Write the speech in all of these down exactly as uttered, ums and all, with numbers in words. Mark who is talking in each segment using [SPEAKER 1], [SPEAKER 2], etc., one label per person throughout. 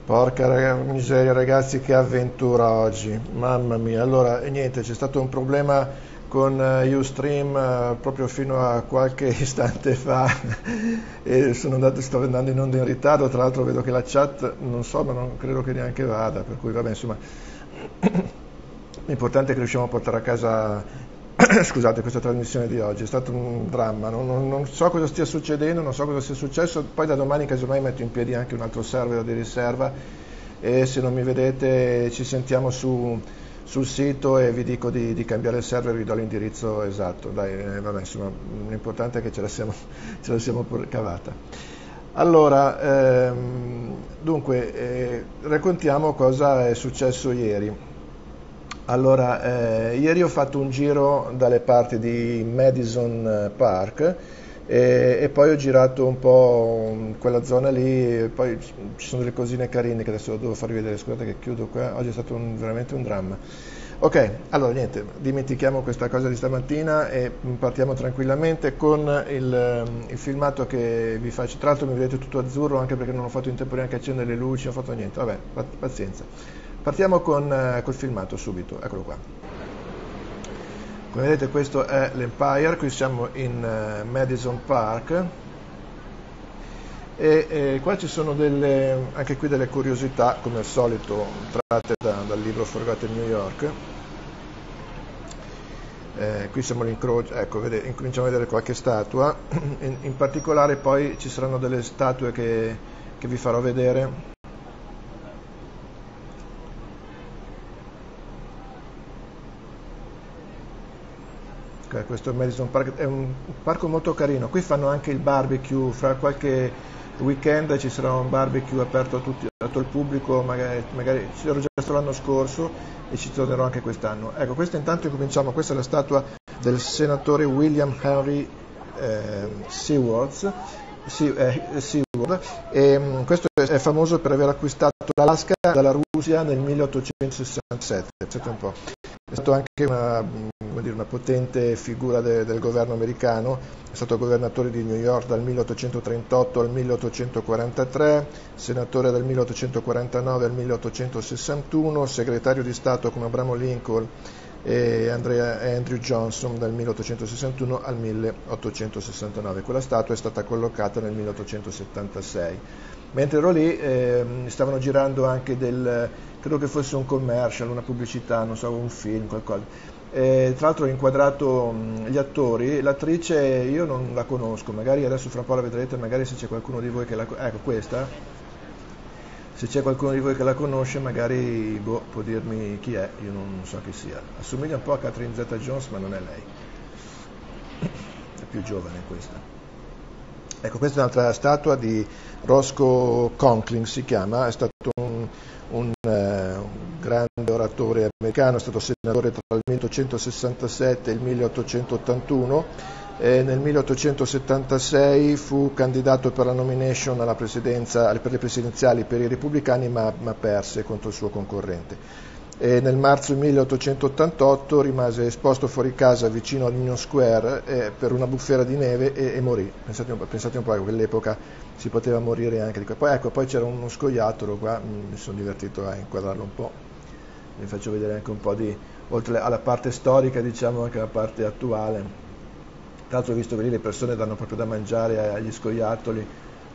[SPEAKER 1] Porca raga- miseria ragazzi, che avventura oggi, mamma mia. Allora, e niente, c'è stato un problema con eh, Ustream eh, proprio fino a qualche istante fa e sono andato, sto andando in onda in ritardo, tra l'altro vedo che la chat, non so, ma non credo che neanche vada, per cui vabbè, insomma, l'importante è che riusciamo a portare a casa, scusate, questa trasmissione di oggi. È stato un dramma, non, non- non so cosa stia succedendo, non so cosa sia successo, poi da domani casomai metto in piedi anche un altro server di riserva e se non mi vedete ci sentiamo su, sul sito e vi dico di, di cambiare il server, vi do l'indirizzo esatto. Dai, eh, vabbè, insomma, l'importante è che ce la siamo, ce la siamo pur cavata. Allora, ehm, dunque, eh, raccontiamo cosa è successo ieri. Allora, eh, ieri ho fatto un giro dalle parti di Madison eh, Park e, e poi ho girato un po' in quella zona lì, e poi ci sono delle cosine carine che adesso devo farvi vedere, scusate che chiudo qua, oggi è stato un- veramente un dramma. Ok, allora niente, dimentichiamo questa cosa di stamattina e partiamo tranquillamente con il, ehm, il filmato che vi faccio. Tra l'altro mi vedete tutto azzurro anche perché non ho fatto in tempo neanche a accendere le luci, non ho fatto niente, vabbè, pa- pazienza. Partiamo con, eh, col filmato subito, eccolo qua. Come vedete questo è l'Empire, qui siamo in eh, Madison Park e eh, qua ci sono delle, anche qui delle curiosità, come al solito, tratte da- dal libro Forgotten New York. Eh, qui siamo all'incrocio, ecco, vede- incominciamo a vedere qualche statua, in, in particolare poi ci saranno delle statue che, che vi farò vedere. Ok, questo è Madison Park, è un parco molto carino. Qui fanno anche il barbecue, fra qualche weekend ci sarà un barbecue aperto a tutti, aperto al pubblico, magari, magari ci ero già stato l'anno scorso e ci tornerò anche quest'anno. Ecco, questa intanto cominciamo, questa è la statua del senatore William Henry eh, Seward, sì, eh, Seward, e mh, questo è, è famoso per aver acquistato l'Alaska dalla Russia nel milleottocentosessantasette, pensate un po'. È stato anche una, come dire, una potente figura de, del governo americano, è stato governatore di New York dal milleottocentotrentotto al milleottocentoquarantatré, senatore dal milleottocentoquarantanove al milleottocentosessantuno, segretario di Stato come Abramo Lincoln e Andrea, e Andrew Johnson dal milleottocentosessantuno al milleottocentosessantanove. Quella statua è stata collocata nel milleottocentosettantasei. Mentre ero lì eh, stavano girando anche del, credo che fosse un commercial, una pubblicità, non so, un film, qualcosa. Eh, tra l'altro ho inquadrato mh, gli attori, l'attrice io non la conosco, magari adesso fra un po' la vedrete, magari se c'è qualcuno di voi che la conosce, ecco questa, se c'è qualcuno di voi che la conosce magari boh, può dirmi chi è, io non so chi sia. Assomiglia un po' a Catherine Zeta-Jones ma non è lei, è più giovane questa. Ecco, questa è un'altra statua di Roscoe Conkling, si chiama, è stato un, un, eh, un grande oratore americano, è stato senatore tra il milleottocentosessantasette e il milleottocentottantuno, e nel milleottocentosettantasei fu candidato per la nomination alla presidenza, per le presidenziali per i repubblicani, ma, ma perse contro il suo concorrente. E nel marzo milleottocentottantotto rimase esposto fuori casa vicino all'Union Square eh, per una bufera di neve e, e morì. Pensate un po', pensate un po', a quell'epoca si poteva morire anche di qua. Poi, ecco, poi c'era uno scoiattolo qua, mi sono divertito a inquadrarlo un po'. Vi faccio vedere anche un po' di, oltre alla parte storica, diciamo anche la parte attuale. Tra l'altro ho visto che lì le persone danno proprio da mangiare agli scoiattoli.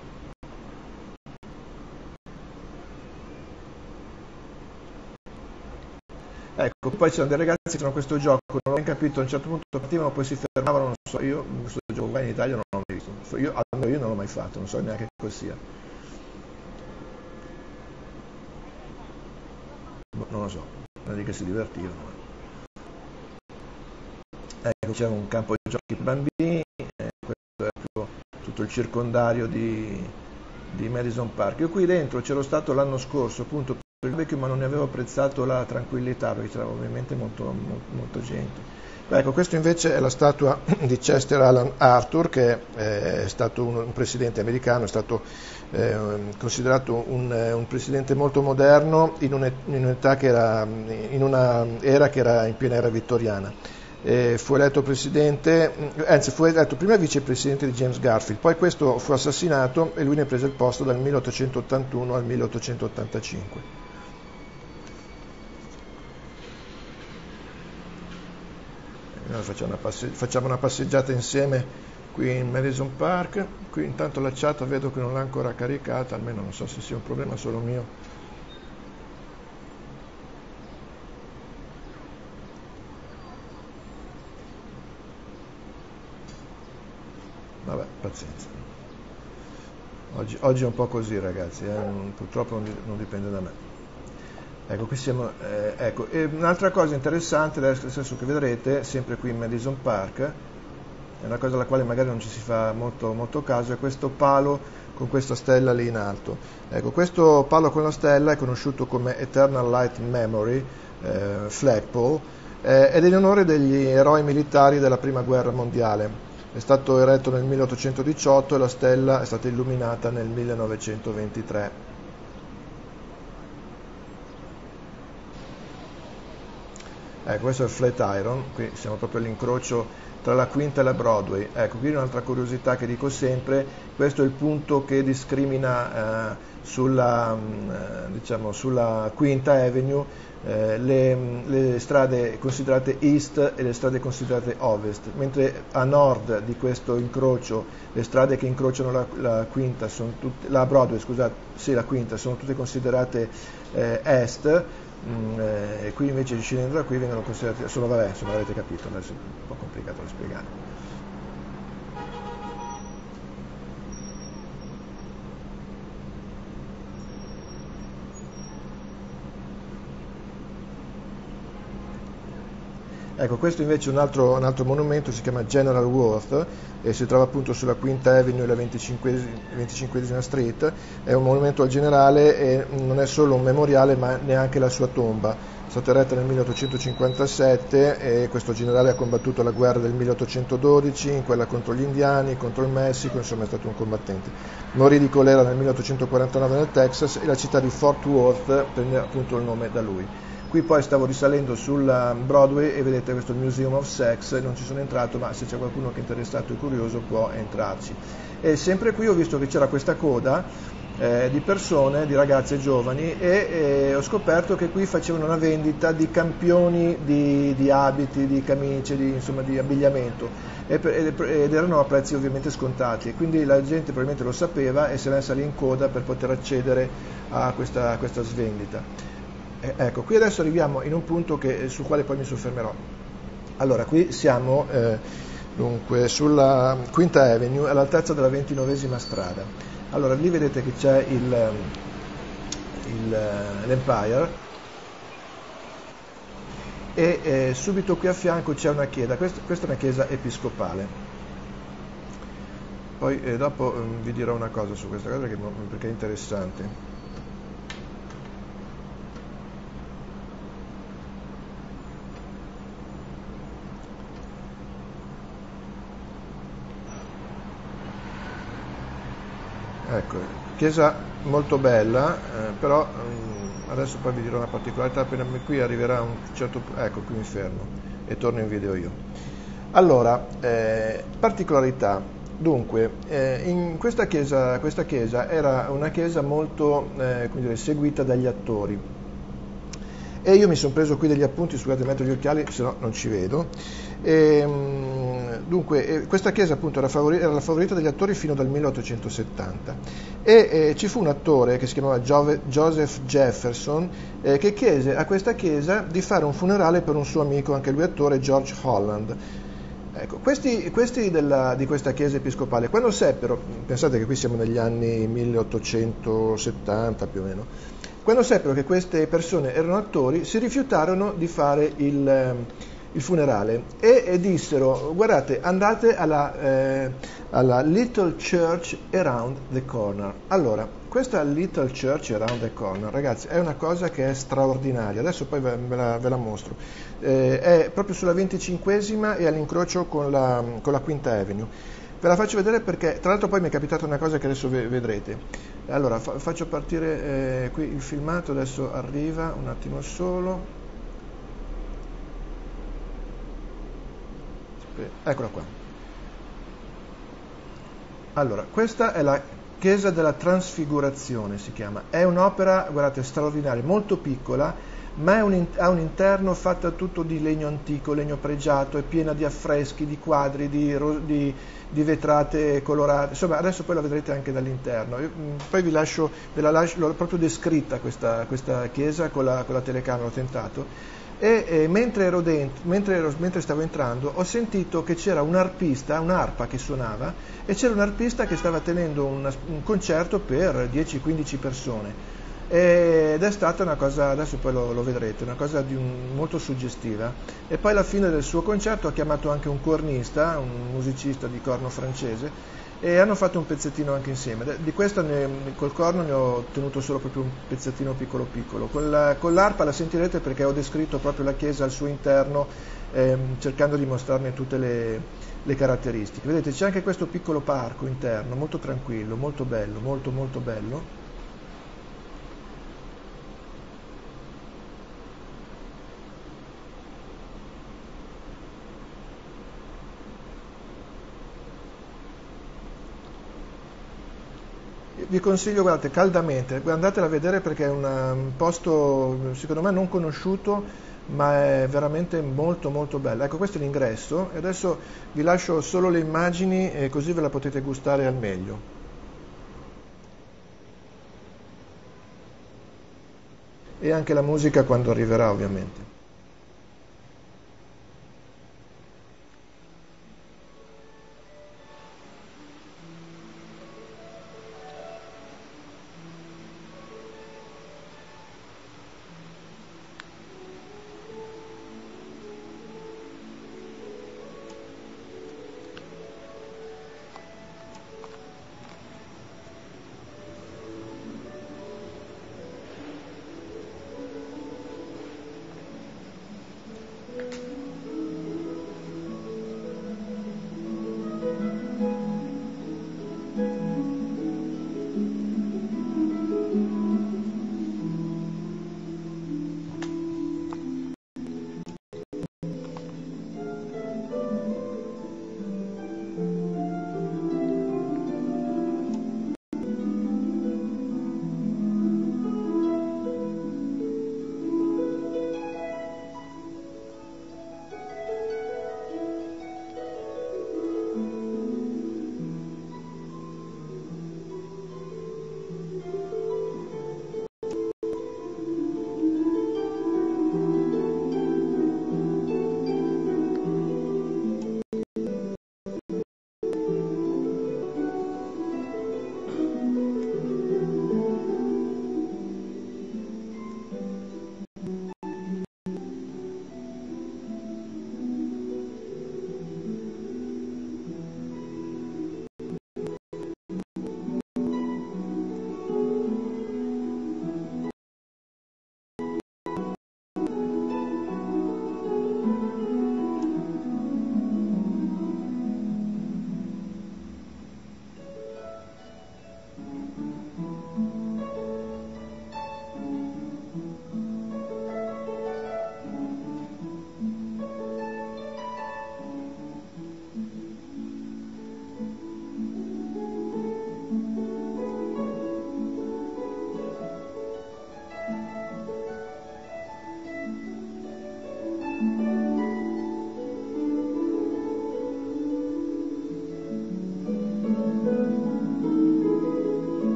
[SPEAKER 1] Ecco, poi c'erano dei ragazzi che facevano questo gioco, non ho ben capito, a un certo punto partivano, poi si fermavano, non so, io questo gioco qua in Italia non l'ho mai visto, io, almeno io non l'ho mai fatto, non so neanche che cosa sia. Boh, non lo so, non è che si divertivano. Ecco, c'era un campo di giochi per bambini, eh, questo è proprio tutto il circondario di, di Madison Park. Io qui dentro c'ero stato l'anno scorso, appunto, per il vecchio, ma non ne avevo apprezzato la tranquillità, perché c'era ovviamente molto, molto, molta gente. Ecco, questo invece è la statua di Chester Alan Arthur, che è stato un, un presidente americano, è stato eh, considerato un, un presidente molto moderno in, un, in, un'età che era, in una era che era in piena era vittoriana. eh, fu eletto presidente, anzi fu eletto prima vicepresidente di James Garfield, poi questo fu assassinato e lui ne prese il posto dal milleottocentottantuno al milleottocentottantacinque. Noi facciamo una, passe- facciamo una passeggiata insieme qui in Madison Park. Qui intanto la chat vedo che non l'ha ancora caricata, almeno non so se sia un problema solo mio. Vabbè, pazienza. Oggi, oggi è un po' così, ragazzi, eh? non, purtroppo non, non dipende da me. Ecco, qui siamo, eh, ecco, e un'altra cosa interessante, adesso che vedrete, sempre qui in Madison Park, è una cosa alla quale magari non ci si fa molto, molto caso, è questo palo con questa stella lì in alto. Ecco, questo palo con la stella è conosciuto come Eternal Light Memory eh, Flagpole eh, ed è in onore degli eroi militari della Prima Guerra Mondiale. È stato eretto nel milleottocentodiciotto e la stella è stata illuminata nel millenovecentoventitré. Ecco, questo è il Flatiron, qui siamo proprio all'incrocio tra la Quinta e la Broadway. Ecco, qui un'altra curiosità che dico sempre, questo è il punto che discrimina eh, sulla, eh, diciamo, sulla Quinta Avenue eh, le, le strade considerate East e le strade considerate Ovest, mentre a nord di questo incrocio le strade che incrociano la, la Quinta sono tutte, la Broadway, scusate, sì, la Quinta, sono tutte considerate eh, Est. Mm, eh, e qui invece scendendo da qui vengono considerati, solo vabbè, insomma avete capito, adesso è un po' complicato da spiegare. Ecco, questo invece è un altro, un altro monumento, si chiama General Worth e si trova appunto sulla Quinta Avenue e la venticinquesima Street. È un monumento al generale e non è solo un memoriale ma neanche la sua tomba. È stata eretta nel milleottocentocinquantasette e questo generale ha combattuto la guerra del milleottocentododici, in quella contro gli indiani, contro il Messico, insomma è stato un combattente. Morì di colera nel milleottocentoquarantanove nel Texas e la città di Fort Worth prende appunto il nome da lui. Qui poi stavo risalendo sulla Broadway e vedete questo Museum of Sex, non ci sono entrato ma se c'è qualcuno che è interessato e curioso può entrarci. E sempre qui ho visto che c'era questa coda eh, di persone, di ragazze giovani e eh, ho scoperto che qui facevano una vendita di campioni di, di abiti, di camicie, di, insomma di abbigliamento ed erano a prezzi ovviamente scontati e quindi la gente probabilmente lo sapeva e si è messa lì in coda per poter accedere a questa, a questa svendita. Eh, ecco, qui adesso arriviamo in un punto che, sul quale poi mi soffermerò. Allora, qui siamo eh, dunque sulla Quinta Avenue all'altezza della ventinovesima strada. Allora, lì vedete che c'è il, il, l'Empire e eh, subito qui a fianco c'è una chiesa, questa, questa è una chiesa episcopale. Poi eh, dopo eh, vi dirò una cosa su questa cosa perché, perché è interessante. Ecco, chiesa molto bella, eh, però um, adesso poi vi dirò una particolarità, appena qui arriverà un certo punto, ecco qui mi fermo e torno in video io. Allora, eh, particolarità, dunque, eh, in questa chiesa, questa chiesa era una chiesa molto eh, come dire, seguita dagli attori e io mi sono preso qui degli appunti, scusate metto gli occhiali se no non ci vedo. E, dunque, questa chiesa appunto era, favori- era la favorita degli attori fino dal milleottocentosettanta e eh, ci fu un attore che si chiamava Jove- Joseph Jefferson eh, che chiese a questa chiesa di fare un funerale per un suo amico, anche lui attore, George Holland. Ecco, questi, questi della, di questa chiesa episcopale, quando seppero, pensate che qui siamo negli anni milleottocentosettanta più o meno, quando seppero che queste persone erano attori, si rifiutarono di fare il... il funerale e, e dissero guardate andate alla, eh, alla Little Church Around the Corner. Allora questa Little Church Around the Corner, ragazzi, è una cosa che è straordinaria, adesso poi ve, ve, la, ve la mostro, eh, è proprio sulla venticinquesima e all'incrocio con la, con la Quinta Avenue. Ve la faccio vedere perché tra l'altro poi mi è capitata una cosa che adesso ve, vedrete. Allora fa, faccio partire eh, qui il filmato, adesso arriva un attimo solo. Eccola qua. Allora, questa è la Chiesa della Trasfigurazione, si chiama. È un'opera, guardate, straordinaria, molto piccola, ma è un, ha un interno fatto tutto di legno antico, legno pregiato, è piena di affreschi, di quadri, di, di, di vetrate colorate. Insomma, adesso poi la vedrete anche dall'interno. Io, poi vi lascio, ve la lascio, l'ho proprio descritta questa, questa chiesa con la, con la telecamera, ho tentato. E eh, mentre, ero dentro, mentre, ero, mentre stavo entrando ho sentito che c'era un arpista, un'arpa che suonava, e c'era un arpista che stava tenendo una, un concerto per dieci quindici persone, ed è stata una cosa, adesso poi lo, lo vedrete, una cosa di un, molto suggestiva. E poi alla fine del suo concerto ha chiamato anche un cornista, un musicista di corno francese, e hanno fatto un pezzettino anche insieme. Di questo ne, col corno ne ho tenuto solo proprio un pezzettino piccolo piccolo. Con, la, con l'arpa la sentirete perché ho descritto proprio la chiesa al suo interno, ehm, cercando di mostrarne tutte le, le caratteristiche. Vedete, c'è anche questo piccolo parco interno, molto tranquillo, molto bello, molto molto bello. Vi consiglio, guardate, caldamente, andatela a vedere perché è una, un posto secondo me non conosciuto, ma è veramente molto molto bello. Ecco, questo è l'ingresso e adesso vi lascio solo le immagini e così ve la potete gustare al meglio. E anche la musica quando arriverà, ovviamente.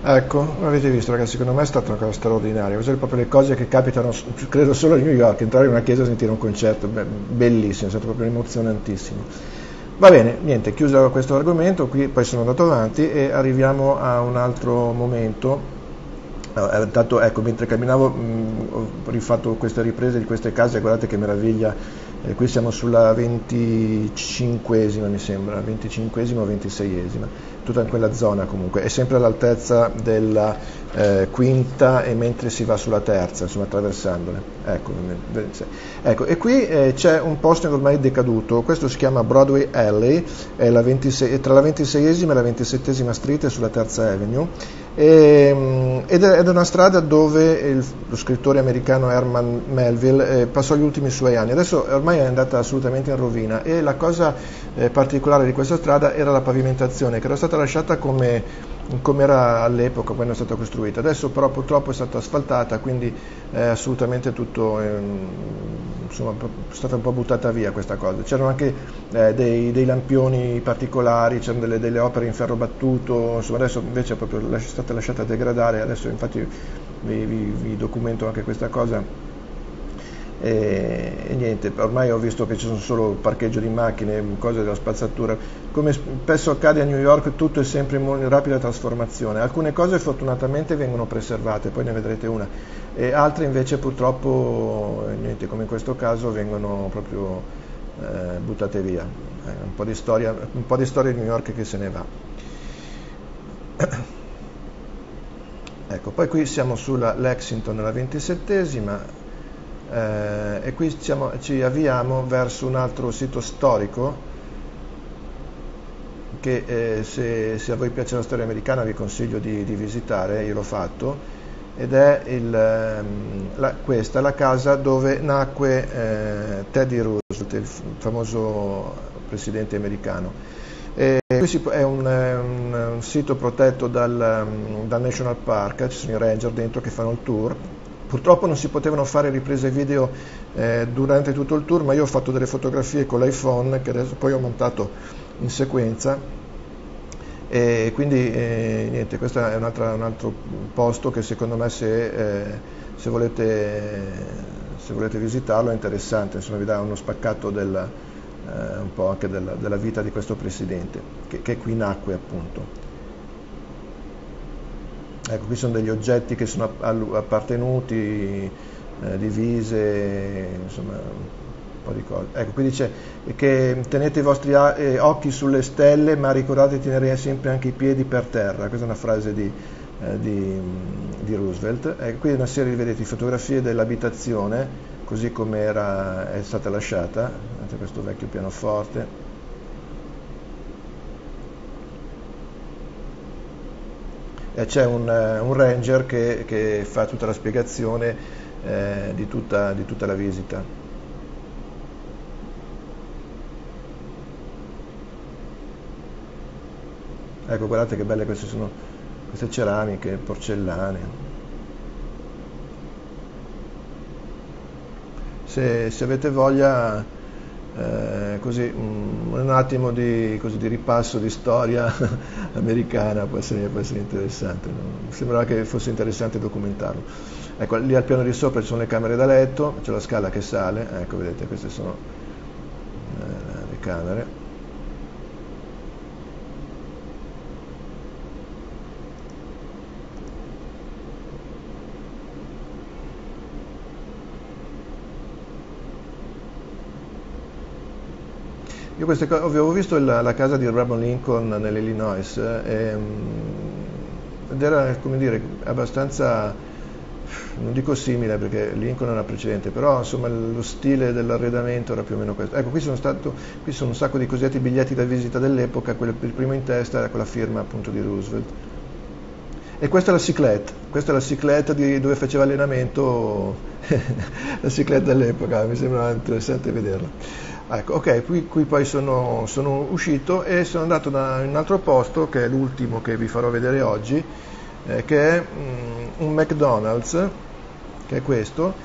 [SPEAKER 1] Ecco, avete visto ragazzi, secondo me è stata una cosa straordinaria, queste sono proprio le cose che capitano, credo solo a New York, entrare in una chiesa e sentire un concerto, beh, bellissimo, è stato proprio emozionantissimo. Va bene, niente, chiuso questo argomento, qui poi sono andato avanti e arriviamo a un altro momento. Allora, intanto, ecco, mentre camminavo mh, ho rifatto queste riprese di queste case, guardate che meraviglia, eh, qui siamo sulla venticinquesima mi sembra, venticinquesima o ventiseiesima, tutta in quella zona comunque, è sempre all'altezza della eh, quinta e mentre si va sulla terza, insomma attraversandole. Ecco, ecco e qui eh, c'è un posto ormai decaduto, questo si chiama Broadway Alley, è, la ventisei, è tra la ventiseiesima e la ventisettesima Street e sulla Terza Avenue. E, ed è una strada dove il, lo scrittore americano Herman Melville eh, passò gli ultimi suoi anni. Adesso ormai è andata assolutamente in rovina e la cosa eh, particolare di questa strada era la pavimentazione, che era stata lasciata come, come era all'epoca quando è stata costruita. Adesso però purtroppo è stata asfaltata, quindi è assolutamente tutto, eh, insomma, è stata un po' buttata via questa cosa. C'erano anche eh, dei, dei lampioni particolari, c'erano delle, delle opere in ferro battuto, insomma adesso invece è proprio è stata lasciata degradare, adesso infatti vi, vi, vi documento anche questa cosa. E, e niente, ormai ho visto che ci sono solo parcheggio di macchine, cose della spazzatura, come spesso accade a New York tutto è sempre in rapida trasformazione, alcune cose fortunatamente vengono preservate, poi ne vedrete una, e altre invece purtroppo, niente, come in questo caso, vengono proprio eh, buttate via, eh, un po' di storia, un po' di storia di New York che se ne va. Ecco, poi qui siamo sulla Lexington, la ventisettesima, Eh, e qui siamo, ci avviamo verso un altro sito storico che eh, se, se a voi piace la storia americana vi consiglio di, di visitare, io l'ho fatto, ed è il, la, questa la casa dove nacque eh, Teddy Roosevelt, il famoso presidente americano. E qui è un, un, un sito protetto dal, dal National Park, ci sono i ranger dentro che fanno il tour. Purtroppo non si potevano fare riprese video eh, durante tutto il tour, ma io ho fatto delle fotografie con l'iPhone che adesso poi ho montato in sequenza, e quindi eh, niente, questo è un altro, un altro posto che secondo me se, eh, se, volete, se volete visitarlo è interessante, insomma vi dà uno spaccato del, eh, un po' anche della, della vita di questo presidente che, che qui nacque appunto. Ecco, qui sono degli oggetti che sono appartenuti, eh, divise, insomma, un po' di cose. Ecco, qui dice che tenete i vostri eh, occhi sulle stelle, ma ricordate di tenere sempre anche i piedi per terra. Questa è una frase di, eh, di, di Roosevelt. Ecco, qui è una serie, vedete, di fotografie dell'abitazione, così come era, è stata lasciata. Vedete questo vecchio pianoforte. C'è un, un ranger che, che fa tutta la spiegazione eh, di, tutta, di tutta la visita. Ecco, guardate che belle queste sono, queste ceramiche, porcellane. Se, se avete voglia, eh, così un, un attimo di, così, di ripasso di storia americana può essere, può essere interessante, no? Sembrava che fosse interessante documentarlo. Ecco, lì al piano di sopra ci sono le camere da letto, c'è la scala che sale, ecco, vedete, queste sono eh, le camere. Io queste cose, avevo visto la, la casa di Abraham Lincoln nell'Illinois e, ed era, come dire, abbastanza, non dico simile perché Lincoln era precedente, però insomma lo stile dell'arredamento era più o meno questo. Ecco, qui sono stato, qui sono un sacco di cosiddetti biglietti da visita dell'epoca, quello, il primo in testa era con la firma appunto di Roosevelt. E questa è la cyclette, questa è la cyclette di dove faceva allenamento, la cyclette dell'epoca, mi sembra interessante vederla. Ecco, ok, qui, qui poi sono, sono uscito e sono andato da un altro posto, che è l'ultimo che vi farò vedere oggi, eh, che è mm, un McDonald's, che è questo,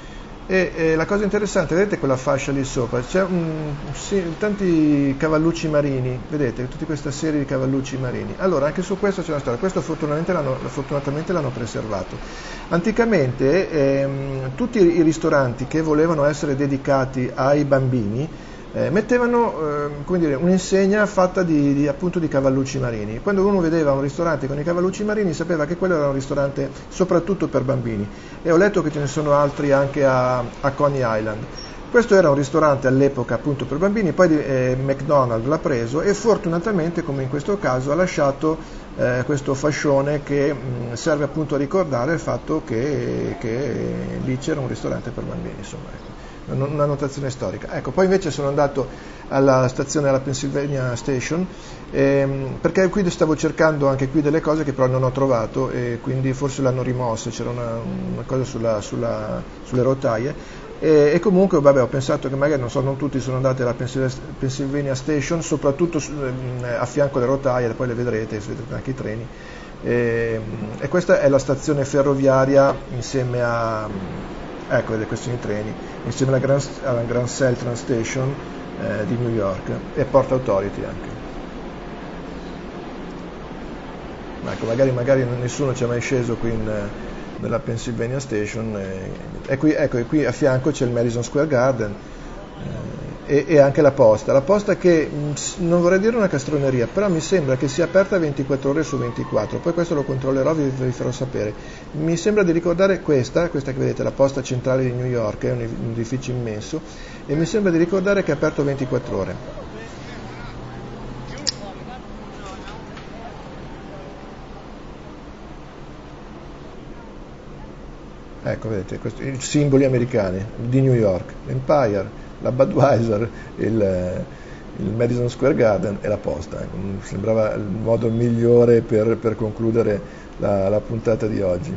[SPEAKER 1] E, e la cosa interessante, vedete quella fascia lì sopra, c'è un, sì, tanti cavallucci marini, vedete, tutta questa serie di cavallucci marini. Allora, anche su questo c'è una storia, questo fortunatamente l'hanno, fortunatamente l'hanno preservato. Anticamente ehm, tutti i ristoranti che volevano essere dedicati ai bambini eh, mettevano eh, come dire, un'insegna fatta di, di, appunto di cavallucci marini. Quando uno vedeva un ristorante con i cavallucci marini sapeva che quello era un ristorante soprattutto per bambini, e ho letto che ce ne sono altri anche a, a Coney Island. Questo era un ristorante all'epoca appunto per bambini, poi eh, McDonald's l'ha preso e fortunatamente, come in questo caso, ha lasciato eh, questo fascione che mh, serve appunto a ricordare il fatto che, che lì c'era un ristorante per bambini, insomma, ecco. Una notazione storica. Ecco, poi invece sono andato alla stazione alla Pennsylvania Station ehm, perché qui stavo cercando anche qui delle cose che però non ho trovato, e quindi forse l'hanno rimosse, c'era una, una cosa sulla, sulla, sulle rotaie, e, e comunque vabbè, ho pensato che magari, non so, non tutti sono andati alla Pennsylvania Station, soprattutto su, a fianco alle rotaie, poi le vedrete, vedrete anche i treni, e, e questa è la stazione ferroviaria insieme a ecco, le questioni treni, insieme alla Grand, alla Grand Central Station eh, di New York e Port Authority anche. Ecco, magari, magari nessuno ci è mai sceso qui in, nella Pennsylvania Station, eh, e qui, ecco, e qui a fianco c'è il Madison Square Garden eh, e, e anche la posta. La posta che, mh, non vorrei dire una castroneria, però mi sembra che sia aperta ventiquattro ore su ventiquattro, poi questo lo controllerò, vi, vi farò sapere. Mi sembra di ricordare questa, questa che vedete, la posta centrale di New York, è un, un edificio immenso, e mi sembra di ricordare che è aperto ventiquattro ore. Ecco, vedete, questi, i simboli americani di New York, l'Empire, la Budweiser, il, il Madison Square Garden e la posta. Ecco, sembrava il modo migliore per, per concludere la, la puntata di oggi.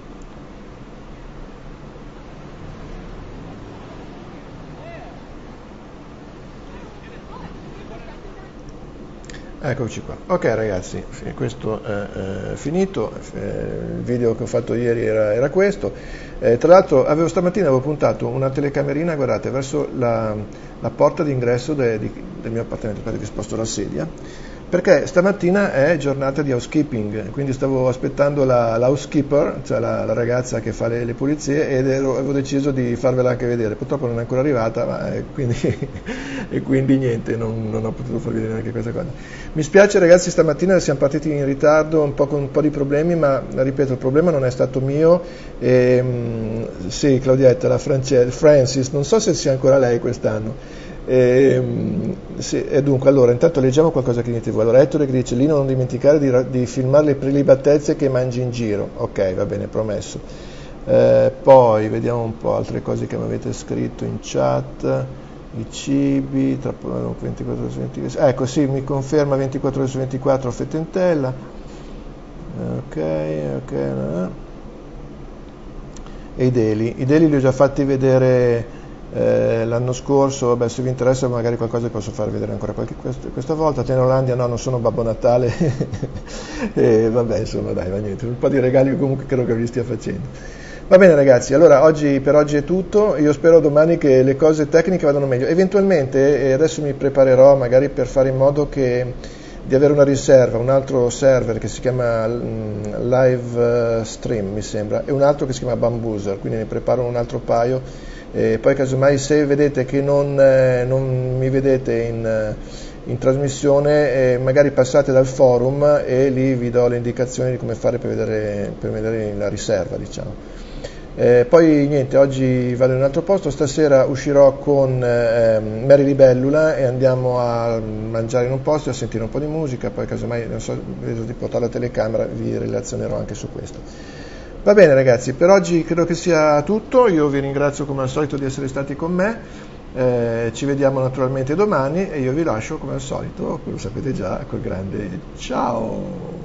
[SPEAKER 1] Eccoci qua. Ok ragazzi, questo è, è finito, il video che ho fatto ieri era, era questo. Eh, tra l'altro avevo, stamattina avevo puntato una telecamerina, guardate, verso la, la porta d'ingresso de, di, del mio appartamento, aspetta che sposto la sedia, perché stamattina è giornata di housekeeping, quindi stavo aspettando la, la housekeeper, cioè la, la ragazza che fa le, le pulizie, ed ero, avevo deciso di farvela anche vedere. Purtroppo non è ancora arrivata, ma eh, quindi, e quindi niente, non, non ho potuto farvi vedere neanche questa cosa. Mi spiace ragazzi, stamattina siamo partiti in ritardo, un po' con un po' di problemi, ma ripeto, il problema non è stato mio. E, mh, sì, Claudietta, la France, Francis, non so se sia ancora lei quest'anno. E, sì, e dunque, allora, intanto leggiamo qualcosa che in tivù. Allora, Ettore che dice: Lino, non dimenticare di, di filmare le prelibatezze che mangi in giro. Ok, va bene, promesso. Eh, poi vediamo un po' altre cose che mi avete scritto in chat. I cibi, tra ventiquattro ore su ventiquattro. Ecco, sì, mi conferma ventiquattro ore su ventiquattro Fettentella. Ok, ok. E i deli. I deli li ho già fatti vedere Eh, l'anno scorso. Vabbè, se vi interessa magari qualcosa vi posso far vedere ancora qualche, quest- questa volta. Tenolandia, no, non sono Babbo Natale. E vabbè, insomma, dai, va niente, un po' di regali comunque credo che vi stia facendo. Va bene ragazzi, allora oggi, per oggi è tutto. Io spero domani che le cose tecniche vadano meglio, eventualmente, e adesso mi preparerò magari per fare in modo che di avere una riserva, un altro server che si chiama um, Live Stream, mi sembra, e un altro che si chiama Bambuser, quindi ne preparo un altro paio. E poi casomai, se vedete che non, eh, non mi vedete in, eh, in trasmissione, eh, magari passate dal forum e lì vi do le indicazioni di come fare per vedere, per vedere la riserva, diciamo. Eh, poi niente, oggi vado in un altro posto, stasera uscirò con eh, Mary Libellula e andiamo a mangiare in un posto e a sentire un po' di musica, poi casomai, non so, vedo di portare la telecamera, vi relazionerò anche su questo. Va bene ragazzi, per oggi credo che sia tutto. Io vi ringrazio come al solito di essere stati con me, eh, ci vediamo naturalmente domani e io vi lascio come al solito, lo sapete già, col grande ciao!